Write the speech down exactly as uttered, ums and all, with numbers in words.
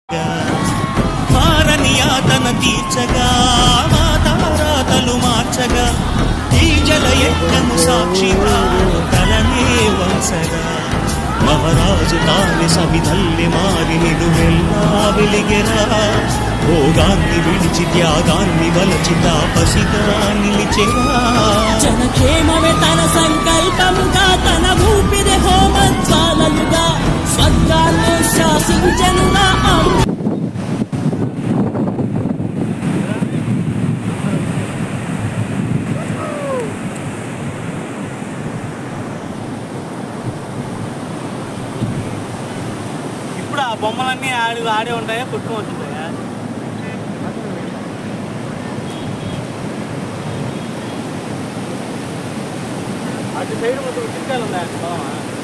మారని యాతన తీర్చగా మాతారాతలు మార్చగా ఈ జల యజ్ఞము సాక్షిగా తలనే వంచగా మహారాజు తాని సమిధల్లి మారి నిలువెల్లా వెలిగెరా భోగాన్ని విడిచి త్యాగాన్ని వలచి తాపసిగా నిలిచెరా జనక్షేమమే తన సంకల్పముగా తన ఊపిరి హోమజ్వాలలుగా స్వర్గాన్ని శాసించనుగా ఇప్పుడు ఆ బొమ్మలన్నీ ఆడి ఆడే ఉంటాయా పుట్టుకుంటుంటాయా అటు సైడ్ మొత్తం చిట్కాలు ఉన్నాయండి బావా